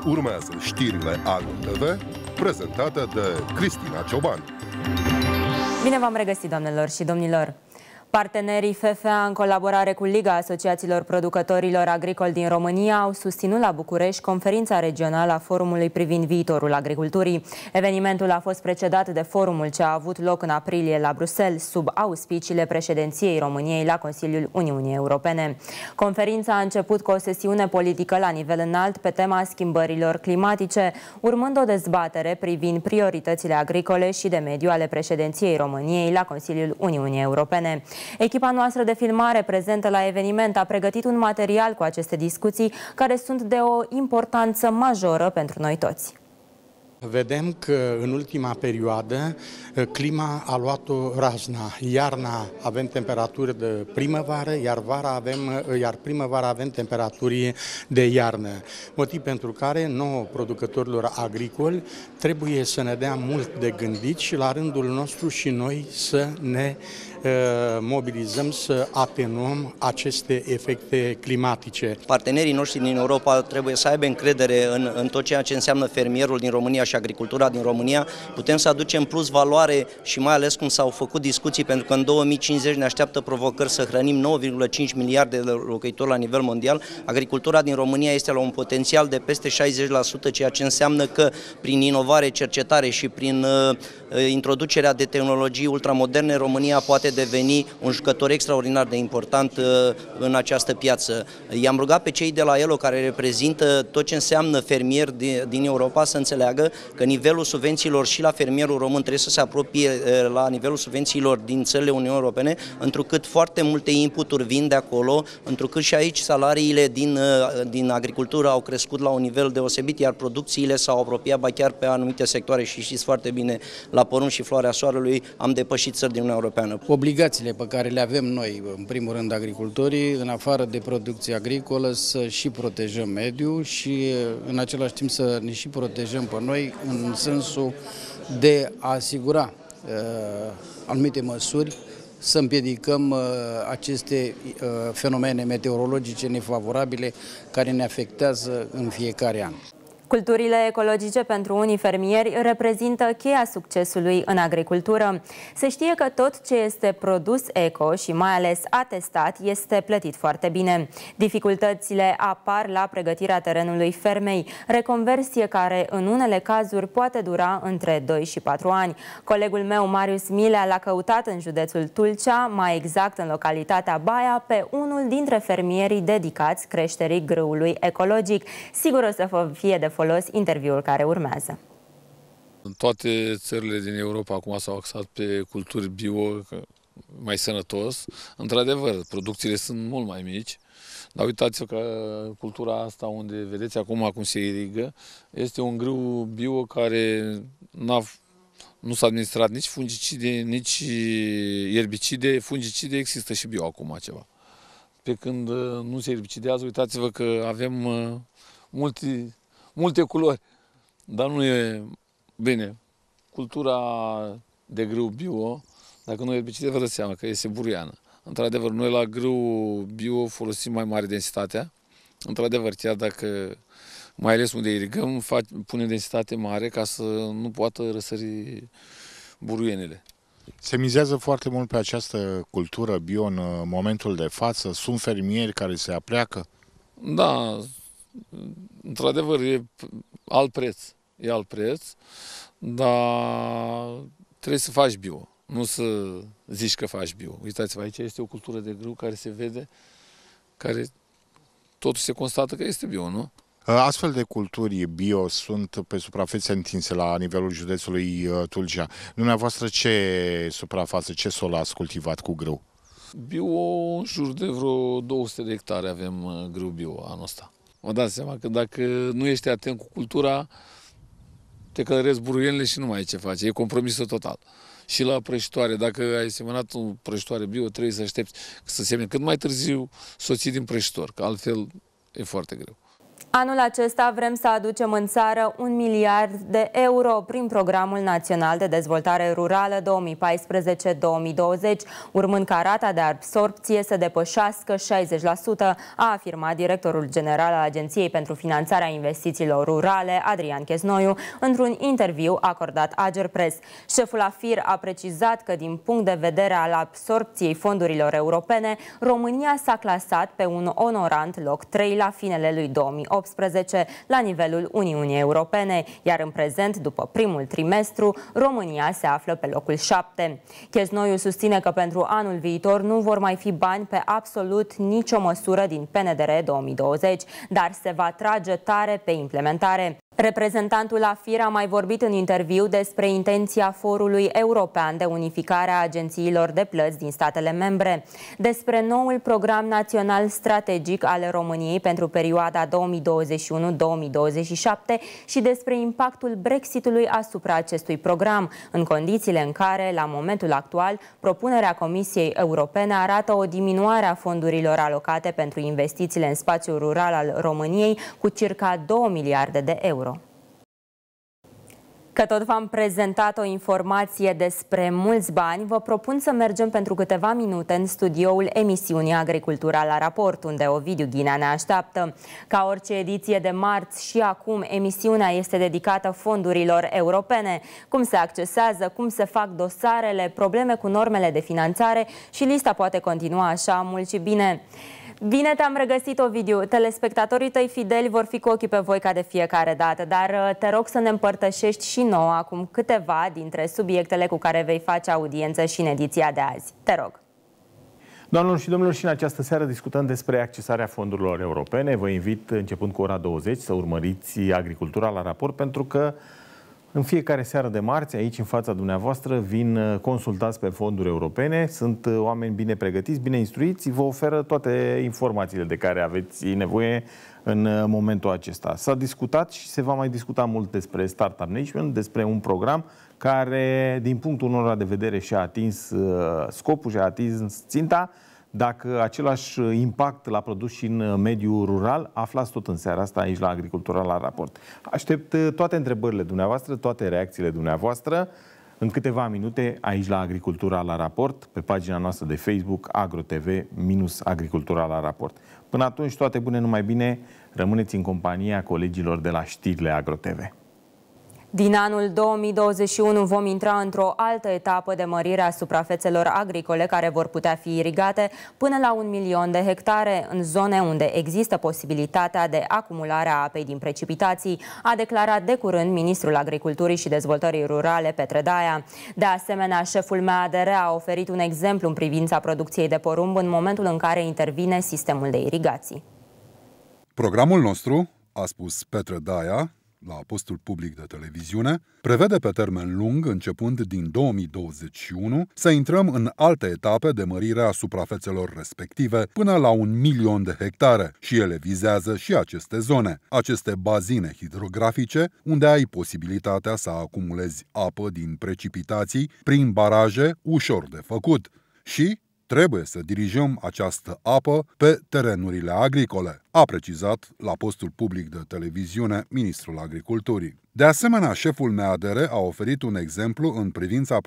Urmează știrile Agro TV, prezentate de Cristina Cioban. Bine v-am regăsit, doamnelor și domnilor! Partenerii FFA, în colaborare cu Liga Asociațiilor Producătorilor Agricoli din România, au susținut la București conferința regională a forumului privind viitorul agriculturii. Evenimentul a fost precedat de forumul ce a avut loc în aprilie la Bruxelles, sub auspiciile președinției României la Consiliul Uniunii Europene. Conferința a început cu o sesiune politică la nivel înalt pe tema schimbărilor climatice, urmând o dezbatere privind prioritățile agricole și de mediu ale președinției României la Consiliul Uniunii Europene. Echipa noastră de filmare prezentă la eveniment a pregătit un material cu aceste discuții care sunt de o importanță majoră pentru noi toți. Vedem că în ultima perioadă clima a luat-o razna. Iarna avem temperaturi de primăvară, iar primăvara avem temperaturi de iarnă. Motiv pentru care nouă producătorilor agricoli trebuie să ne dea mult de gândit și la rândul nostru și noi să ne mobilizăm să atenuăm aceste efecte climatice. Partenerii noștri din Europa trebuie să aibă încredere în tot ceea ce înseamnă fermierul din România și agricultura din România. Putem să aducem plus valoare și mai ales cum s-au făcut discuții, pentru că în 2050 ne așteaptă provocări să hrănim 9,5 miliarde de locuitori la nivel mondial. Agricultura din România este la un potențial de peste 60%, ceea ce înseamnă că prin inovare, cercetare și prin introducerea de tehnologii ultramoderne, România poate deveni un jucător extraordinar de important în această piață. I-am rugat pe cei de la ELO, care reprezintă tot ce înseamnă fermier din Europa, să înțeleagă că nivelul subvențiilor și la fermierul român trebuie să se apropie la nivelul subvențiilor din țările Uniunii Europene, întrucât foarte multe inputuri vin de acolo, întrucât și aici salariile din agricultură au crescut la un nivel deosebit, iar producțiile s-au apropiat ba chiar pe anumite sectoare și știți foarte bine, la porumb și floarea soarelui am depășit țări din Uniunea Europeană. Obligațiile pe care le avem noi, în primul rând agricultorii, în afară de producție agricolă, să și protejăm mediul și în același timp să ne și protejăm pe noi în sensul de a asigura anumite măsuri, să împiedicăm aceste fenomene meteorologice nefavorabile care ne afectează în fiecare an. Culturile ecologice pentru unii fermieri reprezintă cheia succesului în agricultură. Se știe că tot ce este produs eco și mai ales atestat este plătit foarte bine. Dificultățile apar la pregătirea terenului fermei, reconversie care în unele cazuri poate dura între 2 și 4 ani. Colegul meu, Marius Milea, l-a căutat în județul Tulcea, mai exact în localitatea Baia, pe unul dintre fermierii dedicați creșterii grâului ecologic. Sigur o să fie de folos interviul care urmează. În toate țările din Europa acum s-au axat pe culturi bio, mai sănătos. Într-adevăr, producțiile sunt mult mai mici, dar uitați-vă că cultura asta unde vedeți acum cum se irigă, este un grâu bio care nu s-a administrat nici fungicide, nici erbicide. Fungicide există și bio acum ceva. Pe când nu se erbicidează, uitați-vă că avem multe culori, dar nu e bine. Cultura de grâu bio, dacă nu e erbicide, vă dați seama că este buruiană. Într-adevăr, noi la grâu bio folosim mai mare densitatea. Într-adevăr, chiar dacă, mai ales unde irigăm, punem densitate mare ca să nu poată răsări buruienile. Se mizează foarte mult pe această cultură bio în momentul de față? Sunt fermieri care se apleacă? Da, într-adevăr, e alt preț, dar trebuie să faci bio, nu să zici că faci bio. Uitați-vă, aici este o cultură de grâu care se vede, care totuși se constată că este bio, nu? Astfel de culturi bio sunt pe suprafețe întinse la nivelul județului Tulcea. Dumneavoastră ce suprafață, ce sol ați cultivat cu grâu? Bio, în jur de vreo 200 de hectare avem grâu bio anul ăsta. Vă dați seama că dacă nu ești atent cu cultura, te călăresc buruienile și nu mai ai ce face. E compromisul total. Și la prăjitoare, dacă ai semănat o prăjitoare bio, trebuie să aștepți să semene cât mai târziu să o ții din prăjitor, că altfel e foarte greu. Anul acesta vrem să aducem în țară 1 miliard de euro prin Programul Național de Dezvoltare Rurală 2014-2020, urmând ca rata de absorpție să depășească 60%, a afirmat directorul general al Agenției pentru Finanțarea Investițiilor Rurale, Adrian Chesnoiu, într-un interviu acordat Agerpres. Șeful AFIR a precizat că, din punct de vedere al absorpției fondurilor europene, România s-a clasat pe un onorant loc 3 la finele lui 2018 la nivelul Uniunii Europene, iar în prezent, după primul trimestru, România se află pe locul 7. Chesnoiu susține că pentru anul viitor nu vor mai fi bani pe absolut nicio măsură din PNDR 2020, dar se va trage tare pe implementare. Reprezentantul AFIR a mai vorbit în interviu despre intenția Forului European de Unificare a Agențiilor de Plăți din statele membre, despre noul program național strategic al României pentru perioada 2021-2027 și despre impactul Brexitului asupra acestui program, în condițiile în care, la momentul actual, propunerea Comisiei Europene arată o diminuare a fondurilor alocate pentru investițiile în spațiul rural al României cu circa 2 miliarde de euro. Că tot v-am prezentat o informație despre mulți bani, vă propun să mergem pentru câteva minute în studioul emisiunii Agricultura la raport, unde Ovidiu Ghinea ne așteaptă. Ca orice ediție de marți, și acum emisiunea este dedicată fondurilor europene. Cum se accesează, cum se fac dosarele, probleme cu normele de finanțare și lista poate continua așa mult și bine. Bine te-am regăsit, Ovidiu. Telespectatorii tăi fideli vor fi cu ochii pe voi ca de fiecare dată, dar te rog să ne împărtășești și nouă acum câteva dintre subiectele cu care vei face audiență și în ediția de azi. Te rog. Doamnelor și domnilor, și în această seară discutăm despre accesarea fondurilor europene. Vă invit, începând cu ora 20, să urmăriți Agricultura la raport, pentru că în fiecare seară de marți, aici în fața dumneavoastră, vin consultați pe fonduri europene. Sunt oameni bine pregătiți, bine instruiți, vă oferă toate informațiile de care aveți nevoie în momentul acesta. S-a discutat și se va mai discuta mult despre Startup Nation, despre un program care, din punctul unor de vedere, și-a atins scopul, și-a atins ținta. Dacă același impact l-a produs și în mediul rural, aflați tot în seara asta aici la Agricultura la raport. Aștept toate întrebările dumneavoastră, toate reacțiile dumneavoastră în câteva minute aici la Agricultura la raport, pe pagina noastră de Facebook AgroTV-Agricultura la raport. Până atunci, toate bune, numai bine, rămâneți în compania colegilor de la știrile AgroTV. Din anul 2021 vom intra într-o altă etapă de mărire a suprafețelor agricole care vor putea fi irigate până la 1 milion de hectare în zone unde există posibilitatea de acumulare a apei din precipitații, a declarat de curând ministrul Agriculturii și Dezvoltării Rurale, Petre Daia. De asemenea, șeful MADR a oferit un exemplu în privința producției de porumb în momentul în care intervine sistemul de irigații. Programul nostru, a spus Petre Daia, la postul public de televiziune, prevede pe termen lung, începând din 2021, să intrăm în alte etape de mărire a suprafețelor respective până la 1 milion de hectare și ele vizează și aceste zone, aceste bazine hidrografice, unde ai posibilitatea să acumulezi apă din precipitații prin baraje ușor de făcut și trebuie să dirijăm această apă pe terenurile agricole, a precizat la postul public de televiziune ministrul Agriculturii. De asemenea, șeful MADR a oferit un exemplu în privința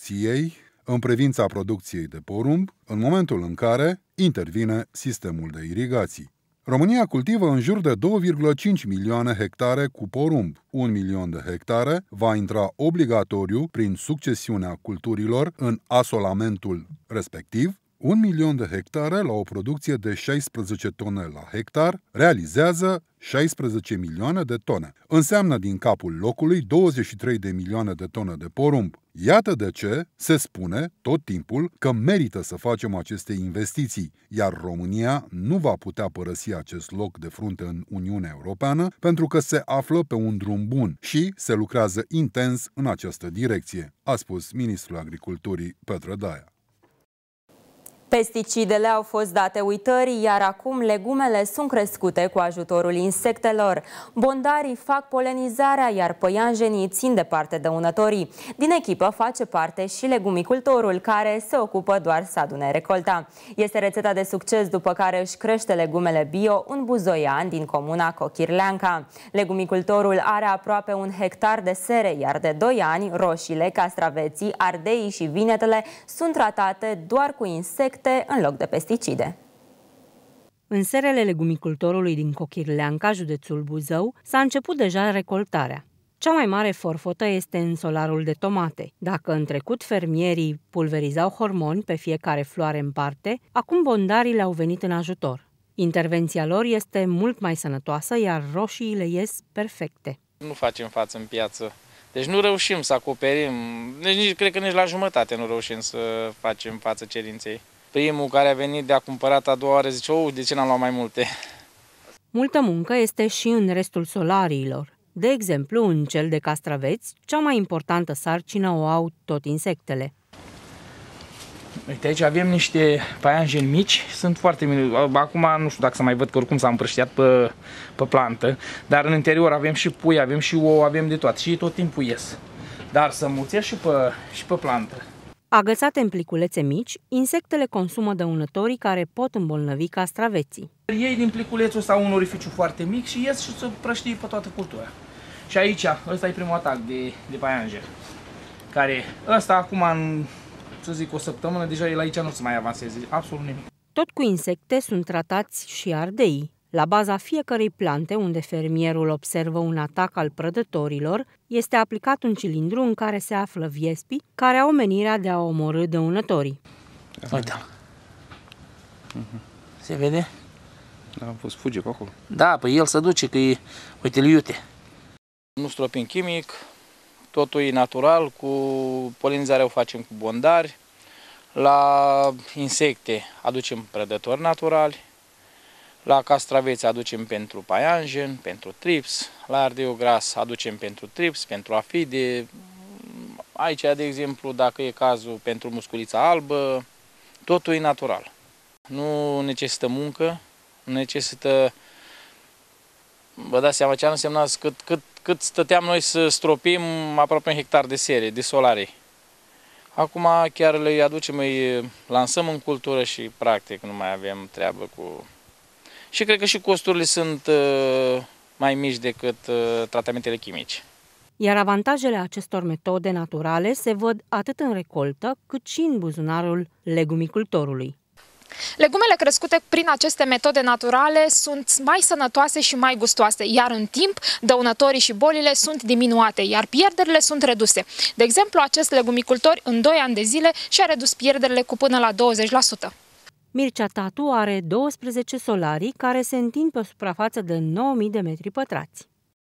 producției de porumb, în momentul în care intervine sistemul de irigații. România cultivă în jur de 2,5 milioane hectare cu porumb. 1 milion de hectare va intra obligatoriu prin succesiunea culturilor în asolamentul respectiv. 1 milion de hectare la o producție de 16 tone la hectar realizează 16 milioane de tone. Înseamnă din capul locului 23 de milioane de tone de porumb. Iată de ce se spune tot timpul că merită să facem aceste investiții, iar România nu va putea părăsi acest loc de frunte în Uniunea Europeană pentru că se află pe un drum bun și se lucrează intens în această direcție, a spus ministrul Agriculturii Petre Daia. Pesticidele au fost date uitării, iar acum legumele sunt crescute cu ajutorul insectelor. Bondarii fac polenizarea, iar păianjenii țin departe dăunătorii. Din echipă face parte și legumicultorul, care se ocupă doar să adune recolta. Este rețeta de succes după care își crește legumele bio un buzoian din comuna Cochirleanca. Legumicultorul are aproape 1 hectar de sere, iar de 2 ani roșiile, castraveții, ardeii și vinetele sunt tratate doar cu insecte în loc de pesticide. În serele legumicultorului din Cochirleanca, județul Buzău, s-a început deja recoltarea. Cea mai mare forfotă este în solarul de tomate. Dacă în trecut fermierii pulverizau hormoni pe fiecare floare în parte, acum bondarii le-au venit în ajutor. Intervenția lor este mult mai sănătoasă, iar roșiile ies perfecte. Nu facem față în piață. Deci nu reușim să acoperim, cred că nici la jumătate nu reușim să facem față cerinței. Primul care a venit de a cumpărat a doua oară zice, de ce n-am luat mai multe? Multă muncă este și în restul solariilor. De exemplu, în cel de castraveți, cea mai importantă sarcină o au tot insectele. Uite, aici avem niște paianjeni mici, sunt foarte mici. Acum nu știu dacă să mai văd, că oricum s-a împrăștiat pe plantă, dar în interior avem și pui, avem și ouă, avem de toate și tot timpul ies. Dar să muțesc și pe plantă. Agățate în pliculețe mici, insectele consumă dăunătorii care pot îmbolnăvi castraveții. Ei din pliculețul ăsta un orificiu foarte mic și ies și se prăștie pe toată cultura. Și aici, ăsta e primul atac de paianjer, care ăsta acum în, să zic, o săptămână, deja el aici nu se mai avanseze, absolut nimic. Tot cu insecte sunt tratați și ardeii. La baza fiecărei plante unde fermierul observă un atac al prădătorilor, este aplicat un cilindru în care se află viespii, care au menirea de a omorî dăunătorii. Uite. Se vede? Da, a fost fuge pe acolo. Da, păi el se duce, că e, uite-l iute. Nu stropim chimic, totul e natural, cu polinizarea o facem cu bondari. La insecte aducem prădători naturali. La castraveți aducem pentru paianjen, pentru trips, la ardeiul gras aducem pentru trips, pentru afide, aici, de exemplu, dacă e cazul, pentru musculița albă, totul e natural. Nu necesită muncă, nu necesită, vă dați seama ce a însemnat cât stăteam noi să stropim aproape 1 hectar de sere, de solare. Acum chiar le aducem, îi lansăm în cultură și practic nu mai avem treabă cu... Și cred că și costurile sunt mai mici decât tratamentele chimice. Iar avantajele acestor metode naturale se văd atât în recoltă, cât și în buzunarul legumicultorului. Legumele crescute prin aceste metode naturale sunt mai sănătoase și mai gustoase, iar în timp dăunătorii și bolile sunt diminuate, iar pierderile sunt reduse. De exemplu, acest legumicultor în 2 ani de zile și-a redus pierderile cu până la 20%. Mircea Tatu are 12 solarii care se întind pe o suprafață de 9.000 de metri pătrați.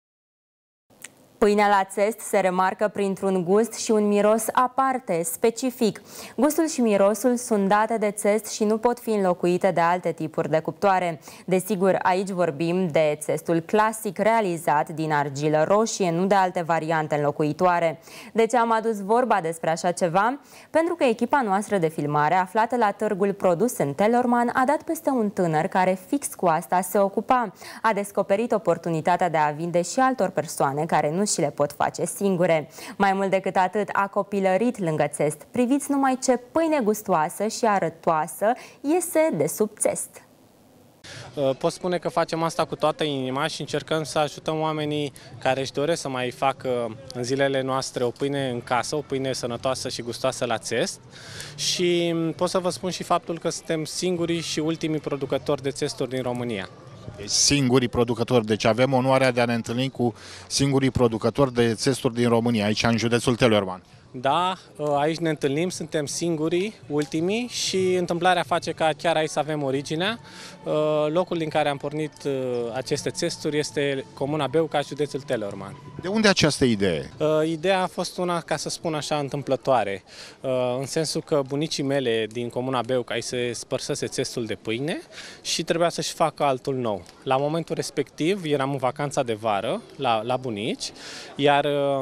Pâinea la țest se remarcă printr-un gust și un miros aparte, specific. Gustul și mirosul sunt date de țest și nu pot fi înlocuite de alte tipuri de cuptoare. Desigur, aici vorbim de țestul clasic realizat din argilă roșie, nu de alte variante înlocuitoare. De ce am adus vorba despre așa ceva? Pentru că echipa noastră de filmare, aflată la târgul produs în Telorman, a dat peste un tânăr care fix cu asta se ocupa. A descoperit oportunitatea de a vinde și altor persoane care nu și le pot face singure. Mai mult decât atât, a copilărit lângă țest. Priviți numai ce pâine gustoasă și arătoasă iese de sub țest. Pot spune că facem asta cu toată inima și încercăm să ajutăm oamenii care își doresc să mai facă în zilele noastre o pâine în casă, o pâine sănătoasă și gustoasă la țest. Și pot să vă spun și faptul că suntem singurii și ultimii producători de țesturi din România. Singurii producători, deci avem onoarea de a ne întâlni cu singurii producători de țesturi din România, aici în județul Telorman. Da, aici ne întâlnim, suntem singurii, ultimii și întâmplarea face ca chiar aici să avem originea. Locul din care am pornit aceste țesturi este Comuna Beuca, județul Telorman. De unde această idee? Ideea a fost una, ca să spun așa, întâmplătoare, în sensul că bunicii mele din Comuna Beuca îi se spărsese țestul de pâine și trebuia să-și facă altul nou. La momentul respectiv eram în vacanța de vară la bunici, iar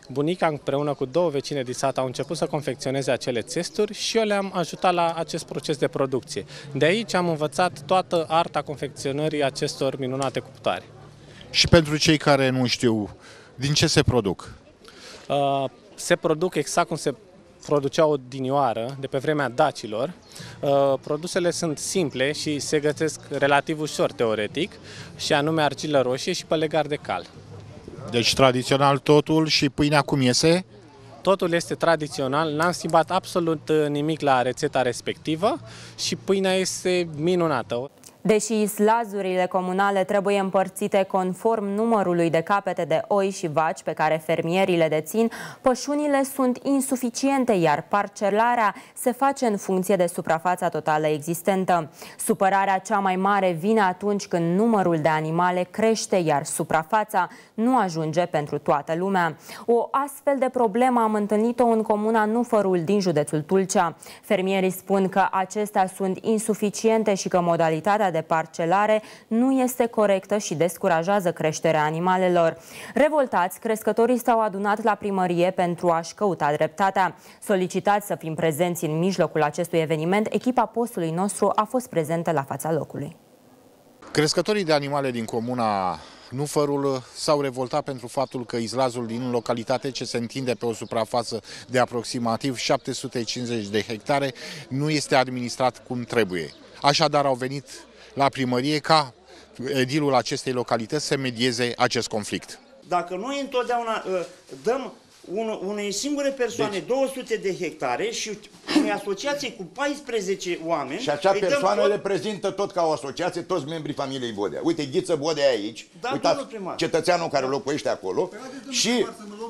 bunica împreună cu 2 vecine din sat au început să confecționeze acele țesturi și eu le-am ajutat la acest proces de producție. De aici am învățat toată arta confecționării acestor minunate cuptoare. Și pentru cei care nu știu, din ce se produc? Se produc exact cum se produceau odinioară, de pe vremea dacilor. Produsele sunt simple și se găsesc relativ ușor teoretic, și anume argilă roșie și pălegar de cal. Deci tradițional totul. Și pâinea cum iese? Totul este tradițional, n-am schimbat absolut nimic la rețeta respectivă și pâinea este minunată. Deși islazurile comunale trebuie împărțite conform numărului de capete de oi și vaci pe care fermierii le dețin, pășunile sunt insuficiente, iar parcelarea se face în funcție de suprafața totală existentă. Supărarea cea mai mare vine atunci când numărul de animale crește, iar suprafața nu ajunge pentru toată lumea. O astfel de problemă am întâlnit-o în comuna Nufărul din județul Tulcea. Fermierii spun că acestea sunt insuficiente și că modalitatea de parcelare nu este corectă și descurajează creșterea animalelor. Revoltați, crescătorii s-au adunat la primărie pentru a-și căuta dreptatea. Solicitați să fim prezenți în mijlocul acestui eveniment, echipa postului nostru a fost prezentă la fața locului. Crescătorii de animale din comuna Nufărul s-au revoltat pentru faptul că izlazul din localitate, ce se întinde pe o suprafață de aproximativ 750 de hectare, nu este administrat cum trebuie. Așadar au venit la primărie ca edilul acestei localități să medieze acest conflict. Dacă noi întotdeauna dăm unei singure persoane 200 de hectare și unei asociații cu 14 oameni... Și acea persoană reprezintă tot ca o asociație toți membrii familiei Bodea. Uite, Ghiță Bodea aici, da, uitați cetățeanul care locuiește acolo și...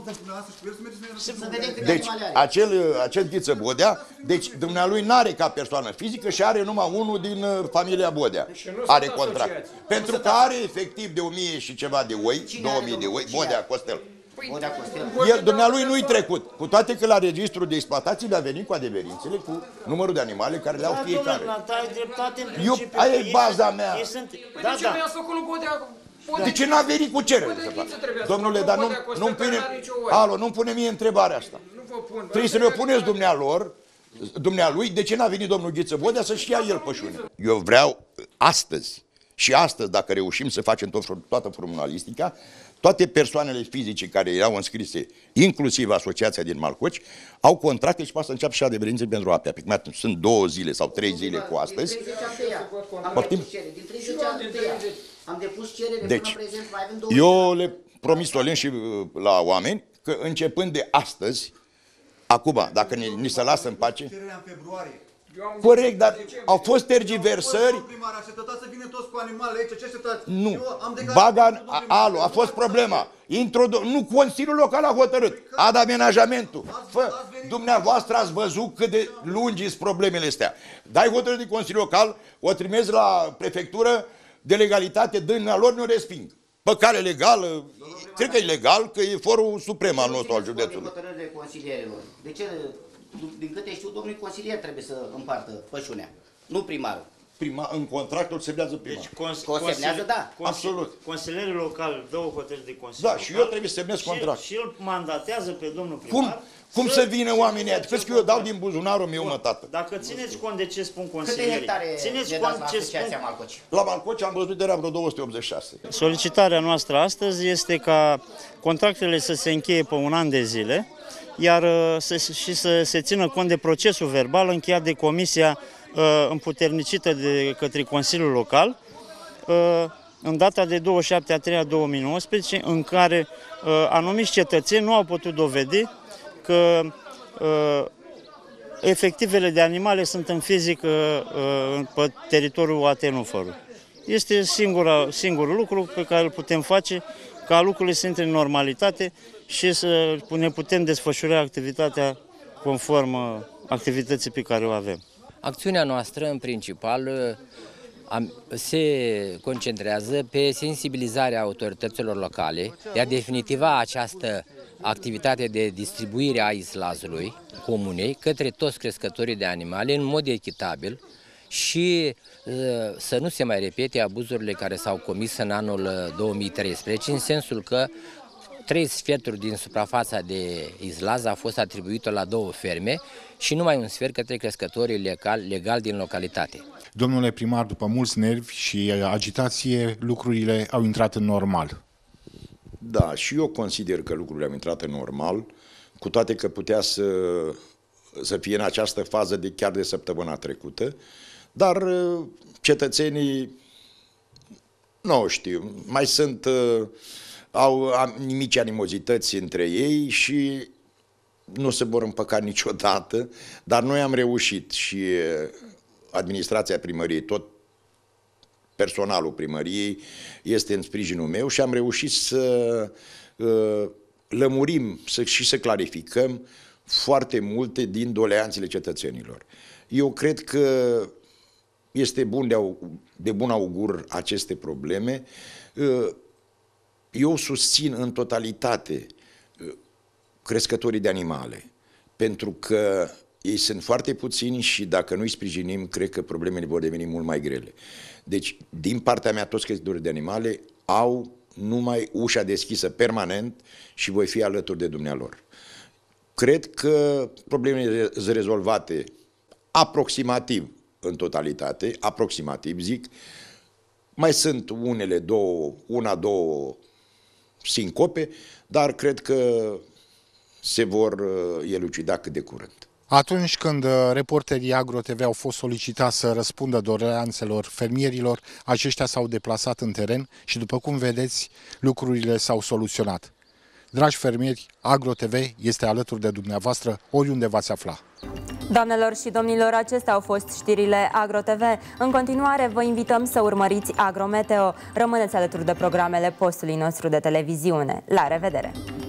Deci, acel Ghiță Bodea, deci dumnealui n-are ca persoană fizică și are numai unul din familia Bodea. Are contract. Pentru că are efectiv de 1000 și ceva de oi, 2000 de oi, Bodea Costel. El, dumnealui nu-i trecut, cu toate că la registrul de exploatații le-a venit cu adeverințele, cu numărul de animale care le-au fiecare. Aia e baza mea. De ce n-a venit cu cerere? Domnule, dar nu-mi pune mie întrebarea asta. Trebuie să le puneți dumnealui, de ce n-a venit domnul Ghiță Bodea să-și ia el pășune? Eu vreau astăzi, dacă reușim să facem toată formalistica, toate persoanele fizice care erau înscrise, inclusiv asociația din Malcoci, au contracte și poate să înceapă și adeverințe pentru apea. Sunt 2 zile sau 3 zile cu astăzi. Am depus cerere deci, până prezent, mai avem 2 eu le promis solemn și la oameni că începând de astăzi, acum, dacă ni se lasă în pace... Corect, dar au fost tergiversări. Nu. A fost problema. Nu Consiliul Local a hotărât. Ad amenajamentul. Dumneavoastră ați văzut cât de lungi sunt problemele astea. Dai hotărât de Consiliul Local, o trimis la prefectură de legalitate, dâna lor ne-o resping. Pe cale legală, cred că e legal, că e forul suprem al nostru al județului. De ce? Din câte știu, domnul consilier trebuie să împartă pășunea, nu primarul. În contractul semnează primarul. Deci semnează, da. Absolut. Consilierul local dă o hotărâre de consilier. Da, și eu trebuie să semnez contract. Și el mandatează pe domnul primar. Cum să vină oamenii ăia? Crezi că eu dau din buzunarul meu, mă, tată? Dacă țineți cont de ce spun consilierii. Țineți cont ce spun Malcoci. La Malcoci am văzut era vreo 286. Solicitarea noastră astăzi este ca contractele să se încheie pe 1 an de zile, iar să se țină cont de procesul verbal încheiat de comisia împuternicită de către Consiliul Local în data de 27/3/2019, în care anumiți cetățeni nu au putut dovedi că efectivele de animale sunt în fizic pe teritoriul AT Nufărul. Este singurul lucru pe care îl putem face ca lucrurile să intre în normalitate și să ne putem desfășura activitatea conform activității pe care o avem. Acțiunea noastră, în principal, se concentrează pe sensibilizarea autorităților locale de a definitiva această activitate de distribuire a islazului comunei către toți crescătorii de animale în mod echitabil și să nu se mai repete abuzurile care s-au comis în anul 2013, în sensul că 3/4 din suprafața de izlaz a fost atribuită la 2 ferme și numai 1/4 către crescătorii legali din localitate. Domnule primar, după mulți nervi și agitație, lucrurile au intrat în normal. Da, și eu consider că lucrurile au intrat în normal, cu toate că putea să fie în această fază chiar de săptămâna trecută, dar cetățenii, nu știu, mai sunt, au mici animozități între ei și nu se vor împăca niciodată, dar noi am reușit și administrația primăriei, tot personalul primăriei este în sprijinul meu și am reușit să lămurim și să clarificăm foarte multe din doleanțele cetățenilor. Eu cred că este de bun augur aceste probleme. Eu susțin în totalitate crescătorii de animale, pentru că ei sunt foarte puțini și dacă nu îi sprijinim, cred că problemele vor deveni mult mai grele. Deci, din partea mea, toți crescătorii de animale au numai ușa deschisă permanent și voi fi alături de dumnealor. Cred că problemele sunt rezolvate aproximativ în totalitate, aproximativ zic. Mai sunt două sincope, dar cred că se vor elucida cât de curând. Atunci când reporterii AgroTV au fost solicitați să răspundă doleanțelor fermierilor, aceștia s-au deplasat în teren și, după cum vedeți, lucrurile s-au soluționat. Dragi fermieri, AgroTV este alături de dumneavoastră oriunde v-ați afla. Doamnelor și domnilor, acestea au fost știrile AgroTV. În continuare, vă invităm să urmăriți Agrometeo. Rămâneți alături de programele postului nostru de televiziune. La revedere!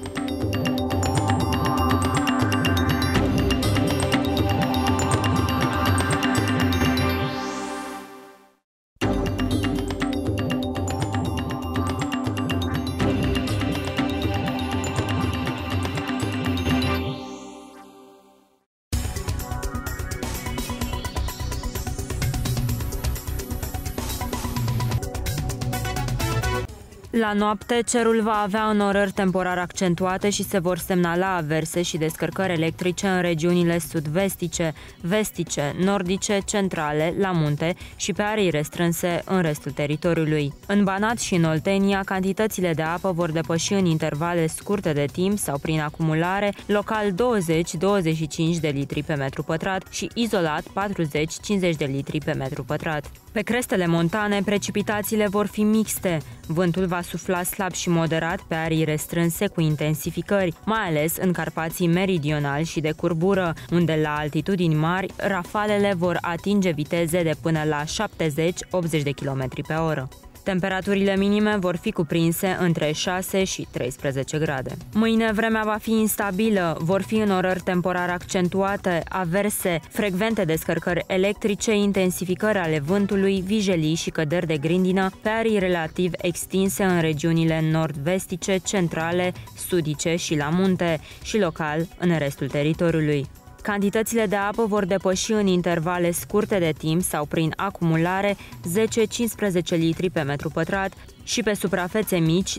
La noapte, cerul va avea înnorări temporar accentuate și se vor semnala averse și descărcări electrice în regiunile sud-vestice, vestice, nordice, centrale, la munte și pe arii restrânse în restul teritoriului. În Banat și în Oltenia, cantitățile de apă vor depăși în intervale scurte de timp sau prin acumulare, local 20-25 de litri pe metru pătrat și izolat 40-50 de litri pe metru pătrat. Pe crestele montane, precipitațiile vor fi mixte. Vântul va sufla slab și moderat pe arii restrânse cu intensificări, mai ales în Carpații meridionali și de curbură, unde la altitudini mari rafalele vor atinge viteze de până la 70-80 de km pe oră. Temperaturile minime vor fi cuprinse între 6 și 13 grade. Mâine vremea va fi instabilă, vor fi înnorări temporar accentuate, averse, frecvente descărcări electrice, intensificări ale vântului, vijelii și căderi de grindină pe arii relativ extinse în regiunile nord-vestice, centrale, sudice și la munte și local în restul teritoriului. Cantitățile de apă vor depăși în intervale scurte de timp sau prin acumulare 10-15 litri pe metru pătrat și pe suprafețe mici 25-30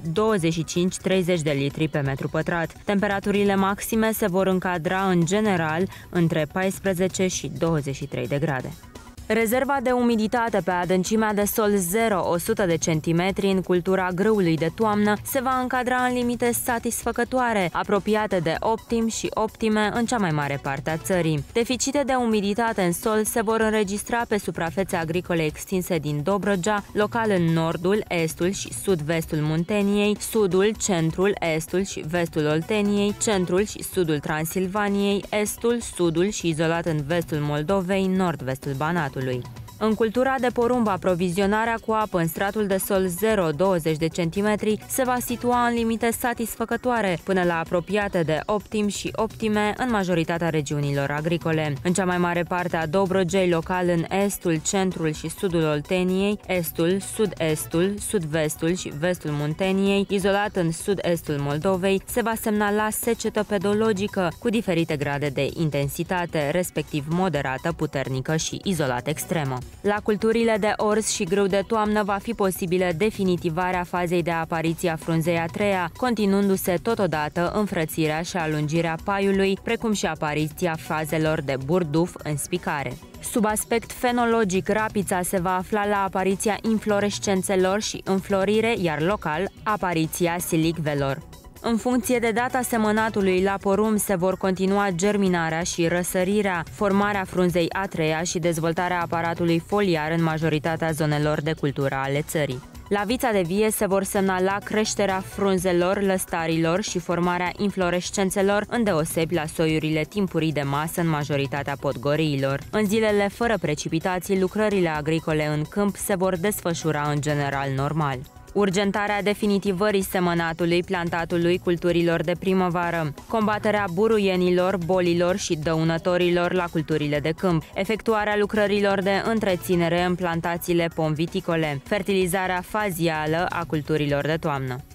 de litri pe metru pătrat. Temperaturile maxime se vor încadra în general între 14 și 23 de grade. Rezerva de umiditate pe adâncimea de sol 0-100 de centimetri în cultura grâului de toamnă se va încadra în limite satisfăcătoare, apropiate de optim și optime în cea mai mare parte a țării. Deficite de umiditate în sol se vor înregistra pe suprafețe agricole extinse din Dobrogea, local în nordul, estul și sud-vestul Munteniei, sudul, centrul, estul și vestul Olteniei, centrul și sudul Transilvaniei, estul, sudul și izolat în vestul Moldovei, nord-vestul Banatului. În cultura de porumb, aprovizionarea cu apă în stratul de sol 0-20 de centimetri se va situa în limite satisfăcătoare, până la apropiate de optim și optime în majoritatea regiunilor agricole. În cea mai mare parte a Dobrogei, local în estul, centrul și sudul Olteniei, estul, sud-estul, sud-vestul și vestul Munteniei, izolat în sud-estul Moldovei, se va semnala secetă pedologică cu diferite grade de intensitate, respectiv moderată, puternică și izolat extremă. La culturile de orz și grâu de toamnă va fi posibilă definitivarea fazei de apariție a frunzei a treia, continuându-se totodată înfrățirea și alungirea paiului, precum și apariția fazelor de burduf în spicare. Sub aspect fenologic, rapița se va afla la apariția inflorescențelor și înflorire, iar local, apariția silicvelor. În funcție de data semănatului la porumb se vor continua germinarea și răsărirea, formarea frunzei a treia și dezvoltarea aparatului foliar în majoritatea zonelor de cultură ale țării. La vița de vie se vor semnala creșterea frunzelor, lăstarilor și formarea inflorescențelor, îndeosebi la soiurile timpurii de masă în majoritatea podgoriilor. În zilele fără precipitații, lucrările agricole în câmp se vor desfășura în general normal. Urgentarea definitivării semănatului plantatului culturilor de primăvară, combaterea buruienilor, bolilor și dăunătorilor la culturile de câmp, efectuarea lucrărilor de întreținere în plantațiile pomviticole, fertilizarea fazială a culturilor de toamnă.